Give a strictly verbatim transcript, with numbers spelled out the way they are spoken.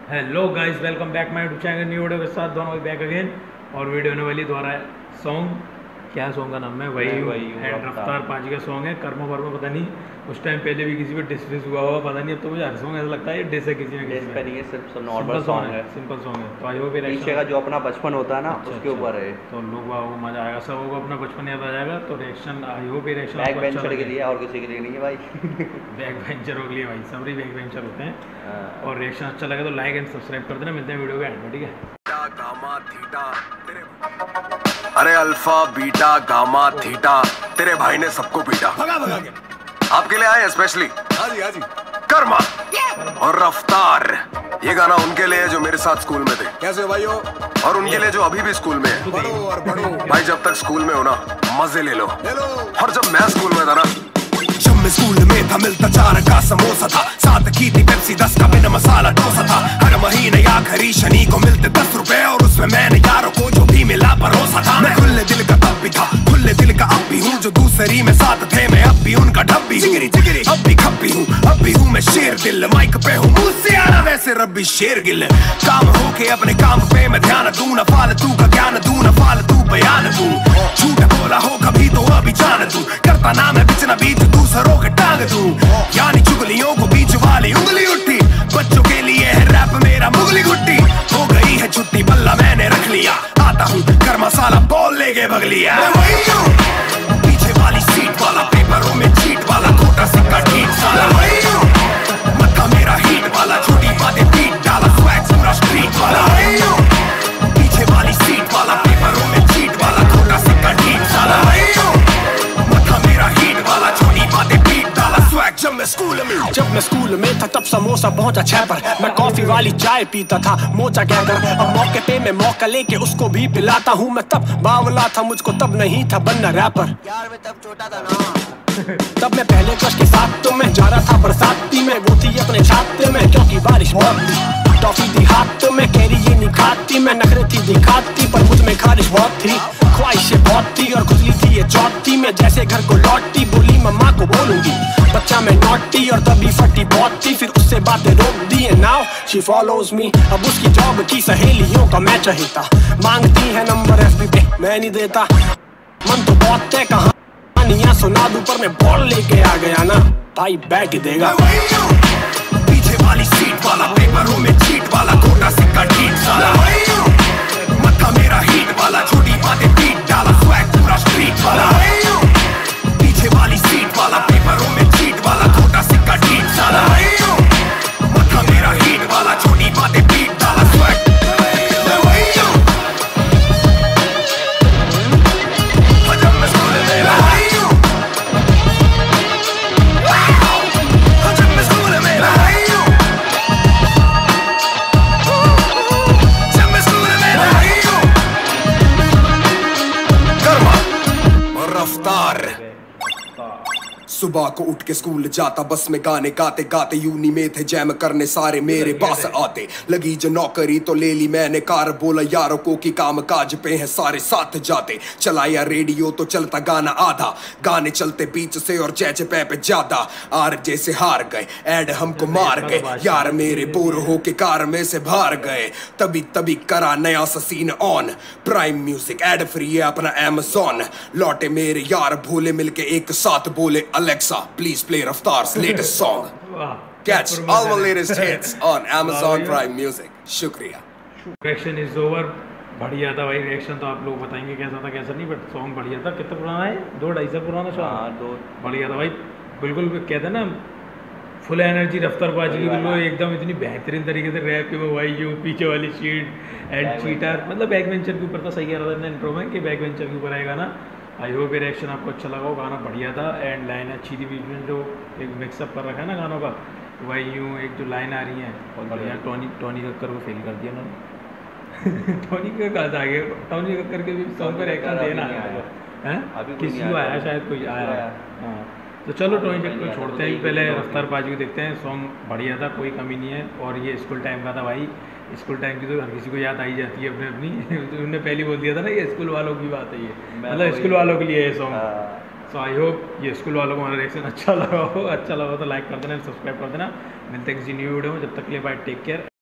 Hello guys, welcome back my YouTube channel new video के साथ। दोनों बैक अगेन और वीडियो होने वाली द्वारा है सॉन्ग। क्या सॉन्ग का नाम है? वही वही एंड रफ्तार पाजी का सॉन्ग है। कर्म वर्म पता नहीं उस टाइम पहले भी किसी पे डिस डिस हुआ हुआ पता नहीं। अब तो मुझे हर सॉन्ग ऐसा लगता है ये डिस है किसी ने किसी पे नहीं है, सिर्फ नॉर्मल सॉन्ग है, सिंपल सॉन्ग है। तो आई होप पीछे का जो अपना बचपन होता है ना अच्छा, उसके ऊपर है तो लोग को मजा आएगा, सब को अपना बचपन याद आ जाएगा। तो रिएक्शन आई होप ये रिएक्शन बैक बेंचर के लिए और किसी के लिए नहीं है भाई। बैक बेंचर के लिए भाई, सबरी बैक बेंचर होते हैं। और रिएक्शन अच्छा लगे तो लाइक एंड सब्सक्राइब कर देना। मिलते हैं वीडियो के एंड में, ठीक है। अरे अल्फा बीटा गामा थीटा तेरे भाई ने सबको पीटा, भगा भगा के आपके लिए आए स्पेशली। हाँ जी हाँ जी। कर्मा और रफ्तार ये गाना उनके लिए है जो मेरे साथ स्कूल में थे। कैसे भाइयों? और उनके लिए जो अभी भी स्कूल में है। बढ़ो और बढ़ो भाई, जब तक स्कूल में हो ना मजे ले लो, ले लो। और जब मैं स्कूल में था ना, जब मैं स्कूल में था मिलता चार का समोसा था, साथ की थी पेप्सी दस का बिना मसाला डोसा था। हर महीने आखिरी शनि को मिलते दस रुपए और उसमें मैंने यारों को जो भी मिला परोसा था। मैं खुले दिल का तब भी था, खुले दिल का अब भी हूँ। जो दूसरी में साथ थे मैं अब भी उनका ढब्बी हूँ। जिगरी जिगरी अब भी खप्पी हूँ, अब भी हूँ मैं शेर दिल। माइक पे हूँ मुँह से आना वैसे रब्बी शेर गिल। काम हो के अपने काम पे मैं ध्यान दूं, न फालतू का ज्ञान दूं, न फालतू बयान दूं। झूठ बोला हो कभी तो अभी जान दूं, करता ना मैं बिच न बीच दूसरों के टांग दूं। यानी चुगलियों को बीच वाली उंगली उठी, बच्चों के लिए है रैप मेरा मुगली गुट्टी। हो गई है छुट्टी बल्ला मैंने रख लिया, आता हूँ कर मसाला बॉल लेके भग लिया। पीछे वाली सीट वाला, पेपरों में चीट वाला, खोटा सिक्का ठीक साला। मत्था मेरा हीट वाला, छोटी बातें पीट डाला, स्वैग पूरा स्ट्रीट वाला। पीछे वाली सीट वाला, पेपरों में चीट वाला, खोटा सिक्का ठीक साला। मत्था मेरा हीट वाला, छोटी बातें पीट डाला, स्वैग। जब मैं स्कूल में जब मैं स्कूल में था तब समोसा पहुंचा छह पर। मैं कॉफी वाली चाय पीता था मोचा कहकर। अब मौके पे मैं मौका लेके उसको भी पिलाता हूँ। मैं तब बावला था, मुझको तब नहीं था बनना रैपर। यार मैं तब छोटा था ना। तब मैं पहले क्रश के साथ तो मैं जा रहा था बरसाती में, वो थी अपने छाते में क्योंकि बारिश बहुत थी। टॉफी थी हाथ तो मैं कैरी ये नहीं खाती, मैं नखरे थी दिखाती पर मुझ में खारिश बहुत थी। ख्वाहिशें बहुत थी और खुजली थी ये चौथी में। जैसे घर को लौटती बोली मम्मा को बोलूंगी, बच्चा मैं नॉटी और तभी फटी बहुत थी। फिर उससे बातें रोक दी है, नाउ शी फॉलोज मी। अब उसकी जॉब की सहेलियों का मैं चाहता, मांगती है नंबर एफबी पे मैं नहीं देता। मन तो बहुत है कहानियां सुना दूं पर मैं बॉल लेके आ गया ना भाई, बैठ देगा। पीछे वाली सीट वाला, पेपरों में चीट वाला, खोटा सिक्का ठीक साला। मत्था मेरा हीट वाला, छोटी बातें पीट डाला, स्वैग पूरा स्ट्रीट वाला। पीछे वाली सीट वाला, पेपरों में चीट वाला, खोटा सिक्का ठीक साला। मत्था मेरा हीट वाला, छोटी बातें पीट डाला, स्वैग। सुबह को उठ के स्कूल जाता, बस में गाने गाते गाते। यूनी में थे जैम करने सारे मेरे पास आते। लगी जो नौकरी तो ले ली मैंने कार, बोला यारों को कि काम काज पे है सारे साथ जाते। चलाया रेडियो तो चलता गाना आधा, गाने चलते बीच से और जैचे पे पे ज्यादा। आर जैसे हार गए, ऐड हमको मार गए, यार मेरे बोर हो के कार में से बाहर गए। तभी तभी करा नया सा scene on, prime music ad free है अपना अमेज़न। लौटे मेरे यार भोले मिलके एक साथ बोले, Alexa, please play Raftar's latest song. Catch all my latest hits on Amazon Prime Music. शुक्रिया। Reaction is over. बढ़िया था भाई रिएक्शन, तो आप लोग बताएंगे कैसा था कैसा नहीं, बट सॉन्ग बढ़िया था। कितना पुराना है? दो ढाई साल पुराना सॉन्ग। दो बढ़िया था भाई, बिल्कुल कहते हैं ना फुल एनर्जी रफ्तार पाजी की। बिल्कुल एकदम इतनी बेहतरीन तरीके से रैप के वो भाई यू पीछे वाली शीट एंड चीटर, मतलब बैक वेंचर के ऊपर था। सही कह रहा था इंट्रो में कि बैक वेंचर के ऊपर आएगा ना। आई होप ये रिएक्शन आपको अच्छा लगा हो। गाना बढ़िया था एंड लाइन अच्छी थी। बीच में जो एक मिक्सअप कर रखा है ना गानों का, वही यूँ एक जो लाइन आ रही है बहुत बढ़िया। टोनी टोनी कक्कर को फेल कर दिया उन्होंने। टोनी का कहा था आगे, टोनी कक्कर के भी सॉन्ग पर रिएक्शन देना है, किसी को आया शायद कोई आया। हाँ तो चलो टोनी कक्कर को छोड़ते हैं, पहले रफ्तार पाजी को देखते हैं। सॉन्ग बढ़िया था, कोई कमी नहीं है। और ये स्कूल टाइम का था भाई, स्कूल टाइम की तो हर किसी को याद आई जाती है अपने अपनी। तो उन्होंने पहले बोल दिया था ना ये स्कूल वालों की बात है, ये मतलब स्कूल वालों के लिए ये सॉन्ग। सो आई होप ये स्कूल वालों को हमारा रिएक्शन अच्छा लगा हो। अच्छा लगा तो लाइक कर देना, सब्सक्राइब कर देना। मिलते हैं किसी न्यू वीडियो में, जब तक के लिए बाय, टेक केयर।